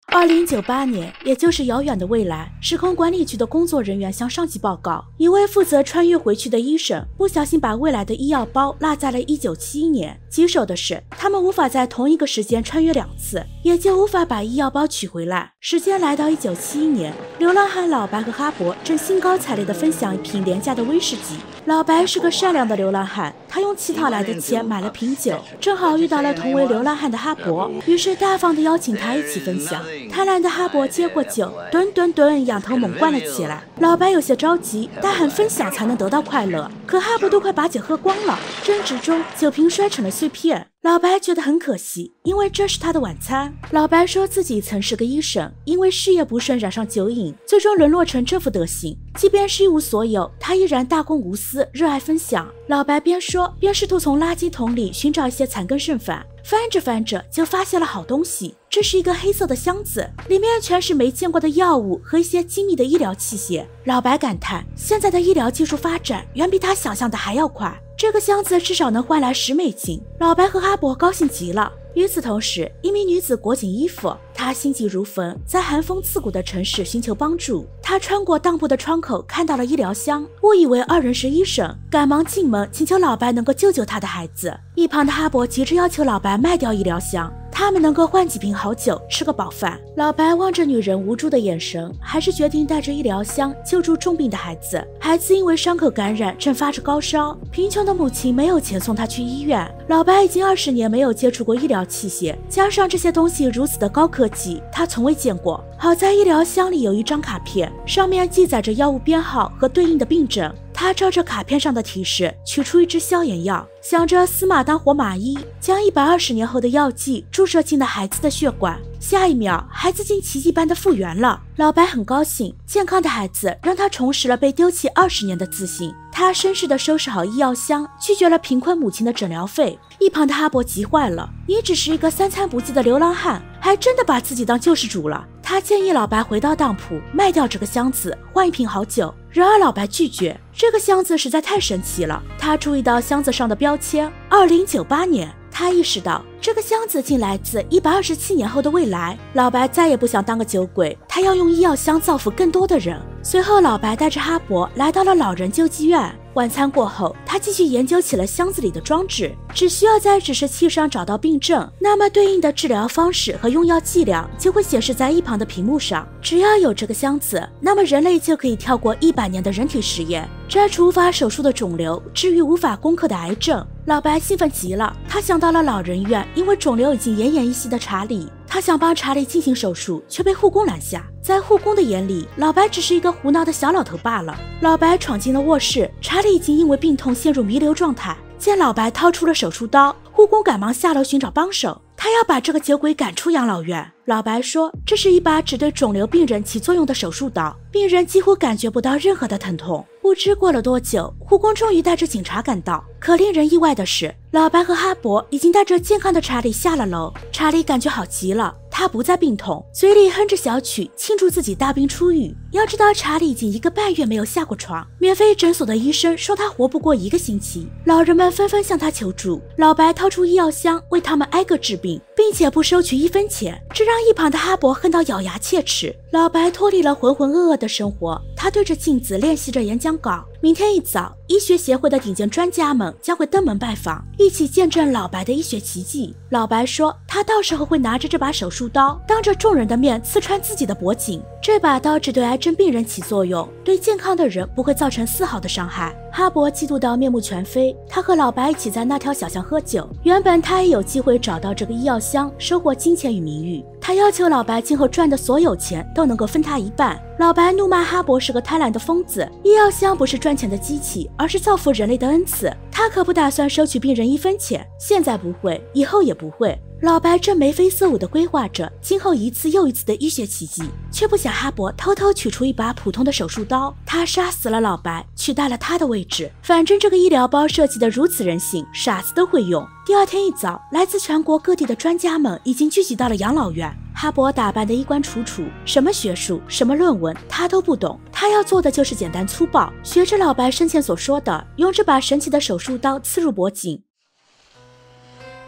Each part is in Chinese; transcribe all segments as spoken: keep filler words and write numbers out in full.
二零九八年，也就是遥远的未来，时空管理局的工作人员向上级报告，一位负责穿越回去的医生不小心把未来的医药包落在了一九七一年。棘手的是，他们无法在同一个时间穿越两次，也就无法把医药包取回来。时间来到一九七一年，流浪汉老白和哈勃正兴高采烈地分享一瓶廉价的威士忌。老白是个善良的流浪汉，他用乞讨来的钱买了瓶酒，正好遇到了同为流浪汉的哈勃，于是大方地邀请他一起分享。贪婪的哈勃接过酒，吨吨吨仰头猛灌了起来。老白有些着急，大喊分享才能得到快乐，可哈勃都快把酒喝光了，争执中酒瓶摔成了碎片。老白觉得很可惜，因为这是他的晚餐。老白说自己曾是个医生，因为事业不顺染上酒瘾，最终沦落成这副德行。即便是一无所有，他依然大公无私，热爱分享。老白边说边试图从垃圾桶里寻找一些残羹剩饭，翻着翻着就发现了好东西。这是一个黑色的箱子，里面全是没见过的药物和一些精密的医疗器械。老白感叹，现在的医疗技术发展远比他想象的还要快。这个箱子至少能换来十美金。老白和哈勃高兴极了。与此同时，一名女子裹紧衣服，她心急如焚，在寒风刺骨的城市寻求帮助。她穿过当铺的窗口，看到了医疗箱，误以为二人是医生，赶忙进门请求老白能够救救他的孩子。一旁的哈勃急着要求老白卖掉医疗箱，他们能够换几瓶好酒，吃个饱饭。老白望着女人无助的眼神，还是决定带着医疗箱救助重病的孩子。孩子因为伤口感染，正发着高烧，贫穷的母亲没有钱送他去医院。老白已经二十年没有接触过医疗器械，加上这些东西如此的高科技，他从未见过。好在医疗箱里有一张卡片，上面记载着药物编号和对应的病症。他照着卡片上的提示取出一支消炎药，想着死马当活马医，将一百二十年后的药剂注射进了孩子的血管。下一秒，孩子竟奇迹般的复原了。老白很高兴，健康的孩子让他重拾了被丢弃二十年的自信。他绅士地收拾好医药箱，拒绝了贫困母亲的诊疗费。一旁的哈勃急坏了，你只是一个三餐不继的流浪汉，还真的把自己当救世主了。他建议老白回到当铺卖掉这个箱子，换一瓶好酒。然而老白拒绝，这个箱子实在太神奇了。他注意到箱子上的标签二零九八年，他意识到这个箱子竟来自一百二十七年后的未来。老白再也不想当个酒鬼，他要用医药箱造福更多的人。随后老白带着哈勃来到了老人救济院。晚餐过后，他继续研究起了箱子里的装置，只需要在指示器上找到病症，那么对应的治疗方式和用药剂量就会显示在一旁的屏幕上。只要有这个箱子，那么人类就可以跳过一百年的人体实验，摘除无法手术的肿瘤，治愈无法攻克的癌症。老白兴奋极了，他想到了老人院因为肿瘤已经奄奄一息的查理，他想帮查理进行手术，却被护工拦下。在护工的眼里，老白只是一个胡闹的小老头罢了。老白闯进了卧室，查理已经因为病痛陷入弥留状态。见老白掏出了手术刀，护工赶忙下楼寻找帮手，他要把这个酒鬼赶出养老院。老白说，这是一把只对肿瘤病人起作用的手术刀，病人几乎感觉不到任何的疼痛。不知过了多久，护工终于带着警察赶到。可令人意外的是，老白和哈勃已经带着健康的查理下了楼。查理感觉好极了，他不再病痛，嘴里哼着小曲庆祝自己大病初愈。要知道，查理已经一个半月没有下过床，免费诊所的医生说他活不过一个星期。老人们纷纷向他求助，老白掏出医药箱为他们挨个治病，并且不收取一分钱，这让一旁的哈勃恨到咬牙切齿。老白脱离了浑浑噩噩的生活，他对着镜子练习着演讲稿。明天一早，医学协会的顶尖专家们将会登门拜访，一起见证老白的医学奇迹。老白说，他到时候会拿着这把手术刀，当着众人的面刺穿自己的脖颈。这把刀只对癌症病人起作用，对健康的人不会造成丝毫的伤害。哈勃嫉妒到面目全非，他和老白一起在那条小巷喝酒。原本他也有机会找到这个医药箱，收获金钱与名誉。他要求老白今后赚的所有钱都能够分他一半。老白怒骂哈勃是个贪婪的疯子，医药箱不是赚钱的机器，而是造福人类的恩赐。他可不打算收取病人一分钱，现在不会，以后也不会。老白正眉飞色舞地规划着今后一次又一次的医学奇迹，却不想哈勃偷偷取出一把普通的手术刀，他杀死了老白，取代了他的位置。反正这个医疗包设计得如此人性，傻子都会用。第二天一早，来自全国各地的专家们已经聚集到了养老院。哈勃打扮得衣冠楚楚，什么学术，什么论文，他都不懂。他要做的就是简单粗暴，学着老白生前所说的，用这把神奇的手术刀刺入脖颈。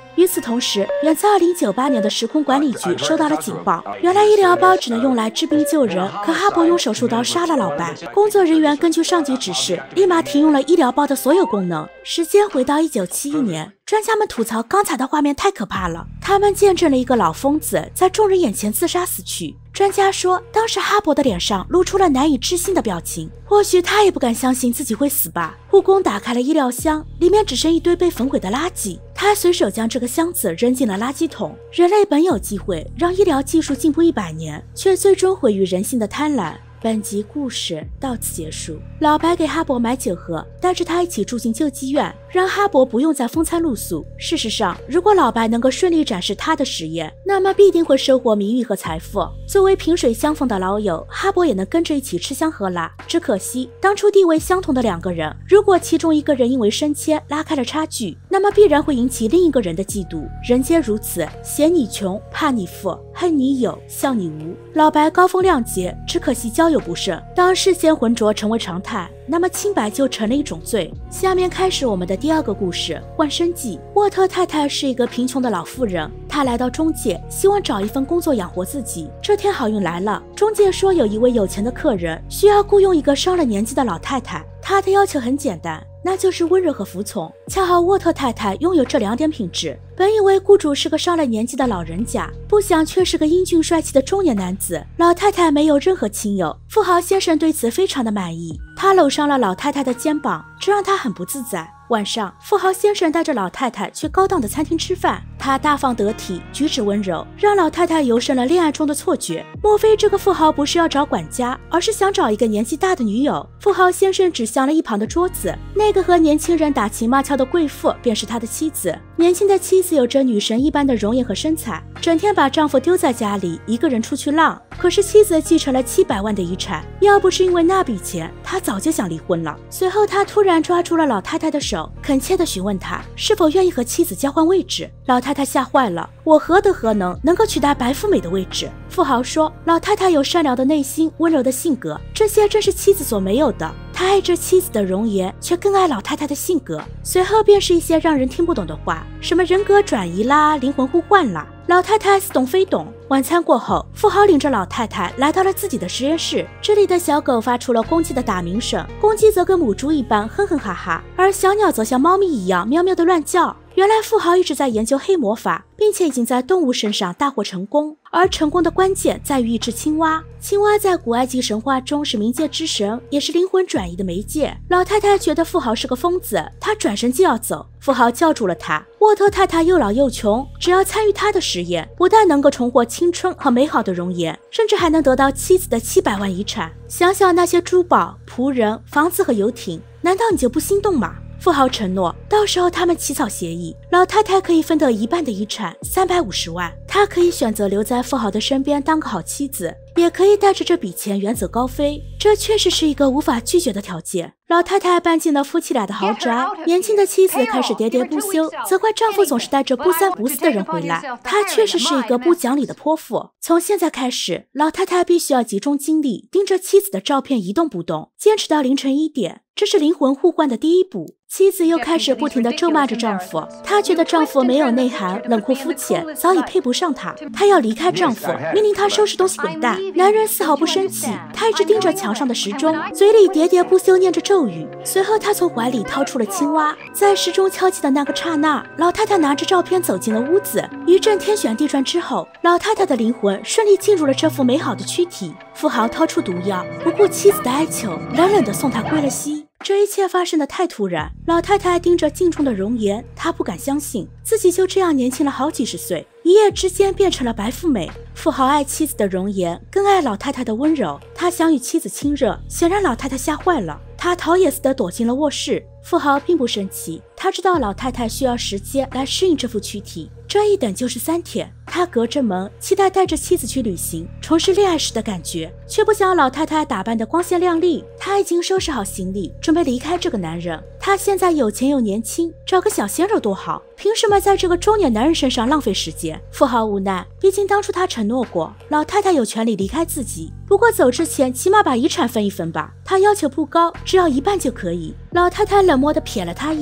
与此同时，远在二零九八年的时空管理局收到了警报，原来医疗包只能用来治病救人，可哈勃用手术刀杀了老白。工作人员根据上级指示，立马停用了医疗包的所有功能。时间回到一九七一年，专家们吐槽刚才的画面太可怕了，他们见证了一个老疯子在众人眼前自杀死去。专家说，当时哈勃的脸上露出了难以置信的表情，或许他也不敢相信自己会死吧。护工打开了医疗箱，里面只剩一堆被焚毁的垃圾，他随手将这个箱子扔进了垃圾桶。人类本有机会让医疗技术进步一百年，却最终毁于人性的贪婪。本集故事到此结束。老白给哈勃买酒喝，带着他一起住进救济院，让哈勃不用再风餐露宿。事实上，如果老白能够顺利展示他的实验，那么必定会收获名誉和财富。作为萍水相逢的老友，哈勃也能跟着一起吃香喝辣。只可惜，当初地位相同的两个人，如果其中一个人因为升迁拉开了差距，那么必然会引起另一个人的嫉妒。人皆如此，嫌你穷，怕你富，恨你有，笑你无。老白高风亮节，只可惜交友不慎。当世间浑浊成为常态，那么清白就成了一种罪。下面开始我们的第二个故事——换生记。沃特太太是一个贫穷的老妇人，她来到中介，希望找一份工作养活自己。这天好运来了，中介说有一位有钱的客人需要雇佣一个上了年纪的老太太，她的要求很简单，那就是温柔和服从。恰好沃特太太拥有这两点品质。本以为雇主是个上了年纪的老人家，不想却是个英俊帅气的中年男子。老太太没有任何亲友，富豪先生对此非常的满意，他搂上了老太太的肩膀，这让他很不自在。晚上，富豪先生带着老太太去高档的餐厅吃饭，他大方得体，举止温柔，让老太太油生了恋爱中的错觉。莫非这个富豪不是要找管家，而是想找一个年纪大的女友？富豪先生指向了一旁的桌子，那个和年轻人打情骂俏的贵妇便是他的妻子。年轻的妻子有着女神一般的容颜和身材，整天把丈夫丢在家里，一个人出去浪。可是妻子继承了七百万的遗产，要不是因为那笔钱，她早就想离婚了。随后他突然抓住了老太太的手，恳切地询问她是否愿意和妻子交换位置。老太太吓坏了，我何德何能能够取代白富美的位置？富豪说，老太太有善良的内心，温柔的性格，这些正是妻子所没有的。他爱着妻子的容颜，却更爱老太太的性格。随后便是一些让人听不懂的话，什么人格转移啦，灵魂互换啦。老太太似懂非懂。晚餐过后，富豪领着老太太来到了自己的实验室，这里的小狗发出了公鸡的打鸣声，公鸡则跟母猪一般哼哼哈哈，而小鸟则像猫咪一样喵喵的乱叫。原来富豪一直在研究黑魔法，并且已经在动物身上大获成功，而成功的关键在于一只青蛙。青蛙在古埃及神话中是冥界之神，也是灵魂转移的媒介。老太太觉得富豪是个疯子，她转身就要走，富豪叫住了她。沃特太太又老又穷，只要参与他的实验，不但能够重获青春和美好的容颜，甚至还能得到妻子的七百万遗产。想想那些珠宝、仆人、房子和游艇，难道你就不心动吗？富豪承诺，到时候他们起草协议，老太太可以分得一半的遗产，三百五十万。她可以选择留在富豪的身边当个好妻子，也可以带着这笔钱远走高飞。这确实是一个无法拒绝的条件。老太太搬进了夫妻俩的豪宅，年轻的妻子开始喋喋不休，责怪丈夫总是带着不三不四的人回来。她确实是一个不讲理的泼妇。从现在开始，老太太必须要集中精力盯着妻子的照片一动不动，坚持到凌晨一点。这是灵魂互换的第一步。妻子又开始不停地咒骂着丈夫，她觉得丈夫没有内涵，冷酷肤浅，早已配不上她。她要离开丈夫，命令他收拾东西滚蛋。男人丝毫不生气，他一直盯着墙上的时钟，嘴里喋喋不休念着咒语。随后他从怀里掏出了青蛙，在时钟敲击的那个刹那，老太太拿着照片走进了屋子。一阵天旋地转之后，老太太的灵魂顺利进入了这副美好的躯体。富豪掏出毒药，不顾妻子的哀求，冷冷地送她归了西。这一切发生的太突然，老太太盯着镜中的容颜，她不敢相信自己就这样年轻了好几十岁，一夜之间变成了白富美。富豪爱妻子的容颜，更爱老太太的温柔，他想与妻子亲热，显然老太太吓坏了，他逃也似的躲进了卧室。富豪并不生气，他知道老太太需要时间来适应这副躯体，这一等就是三天。他隔着门期待带着妻子去旅行，重拾恋爱时的感觉，却不想老太太打扮得光鲜亮丽。他已经收拾好行李，准备离开这个男人。他现在有钱又年轻，找个小鲜肉多好，凭什么在这个中年男人身上浪费时间？富豪无奈，毕竟当初他承诺过老太太有权利离开自己，不过走之前起码把遗产分一分吧。他要求不高，只要一半就可以。老太太冷漠地瞥了他一眼，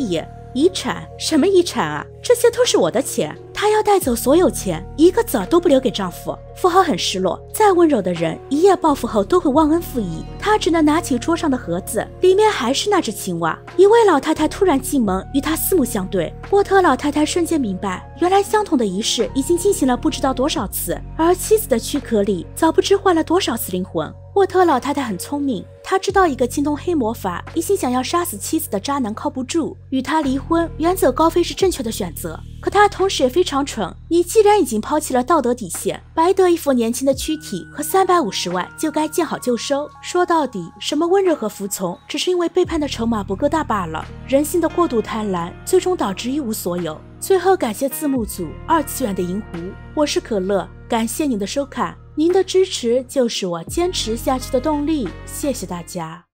遗产？什么遗产啊？这些都是我的钱，她要带走所有钱，一个子儿都不留给丈夫。富豪很失落，再温柔的人一夜暴富后都会忘恩负义，他只能拿起桌上的盒子，里面还是那只青蛙。一位老太太突然进门，与他四目相对，波特老太太瞬间明白，原来相同的仪式已经进行了不知道多少次，而妻子的躯壳里早不知换了多少次灵魂。沃特老太太很聪明，她知道一个精通黑魔法、一心想要杀死妻子的渣男靠不住，与他离婚，远走高飞是正确的选择。可她同时也非常蠢，你既然已经抛弃了道德底线，白得一副年轻的躯体和三百五十万，就该见好就收。说到底，什么温柔和服从，只是因为背叛的筹码不够大罢了。人性的过度贪婪，最终导致一无所有。最后感谢字幕组二次元的银狐，我是可乐，感谢您的收看。您的支持就是我坚持下去的动力，谢谢大家。